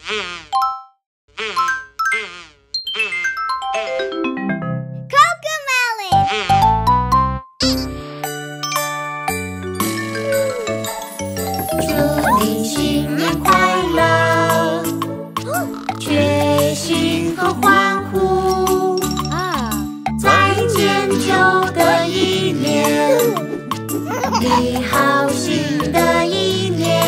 祝你新年快乐，决心和欢呼，在健久的一年，你好新的一年。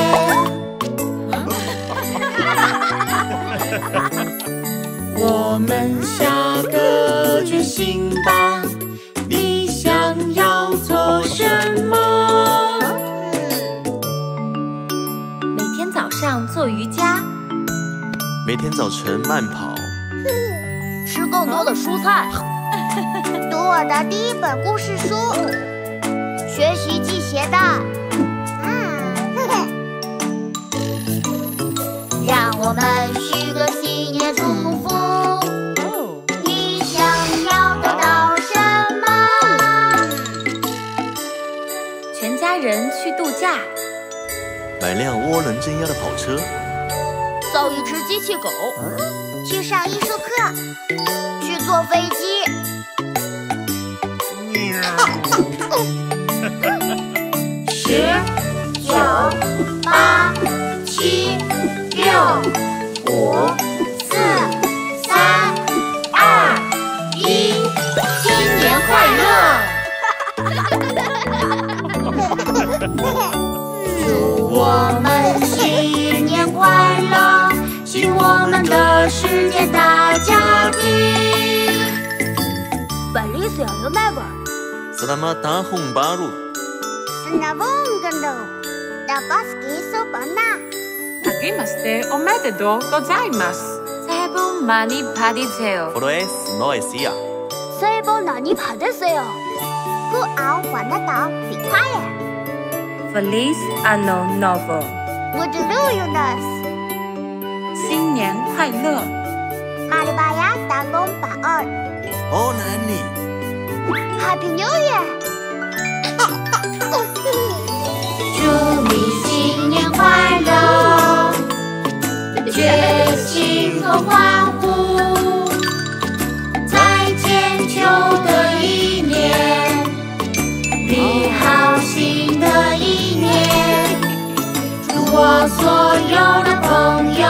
我们下个决心吧，你想要做什么？ 每天早上做瑜伽， 每天早晨慢跑， 吃更多的蔬菜， 读我的第一本故事书，学习系鞋带。让我们许个新年祝福，你想要得到什么？ 全家人去度假， 买辆涡轮增压的跑车， 造一只机器狗， 去上艺术课，去坐飞机。 10、9、8、7、6、5、4、3、2、1，新年快乐！祝我们新年快乐，新我们的世界大家庭。 Feliz Año Nuevo！ Selamat Tahun Baru。 Snabongando, da baski sobana. 아기마스테 오메데도 고자이마스. 새해 복 많이 받으세요. Flores Noesia。 새해 복 많이 받으세요. 구아우 완나다 비파예. Feliz Año Nuevo. 무드루유너스. 新年快乐！ 마리바야 다곰바얼. Oh Nani。 Happy New Year. 祝你新年快乐，决心和欢呼，在健久的一年，你好新的一年。祝我所有的朋友